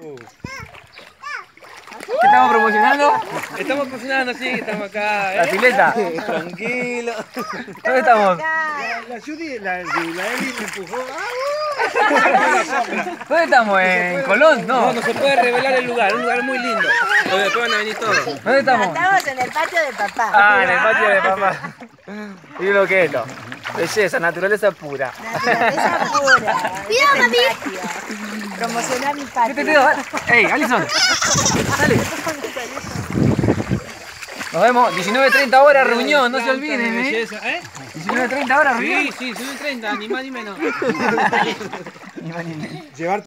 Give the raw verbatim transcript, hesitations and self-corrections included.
¿Qué estamos promocionando? Estamos promocionando, sí, estamos acá. ¿La ¿eh? pileta? Tranquilo. ¿Dónde estamos? La, la Judy, la, la Eli me empujó. ¿Dónde estamos? ¿En Colón? No, No. no se puede revelar el lugar, un lugar muy lindo. Donde después van a venir todos. ¿Dónde estamos? Estamos en el patio de papá. Ah, en el patio de papá. Y lo que es esto. Belleza, naturaleza pura. Naturaleza pura. Cuidado, mami. Promocionar mi ¿Qué patio. te digo? ¡Ey, Alison! ¡Dale! Nos vemos, diecinueve treinta horas, reunión, no se olviden, ¿eh? Belleza, ¿eh? diecinueve treinta horas, reunión. Sí, sí, son treinta, ni más ni menos. Ni más ni menos. Llevar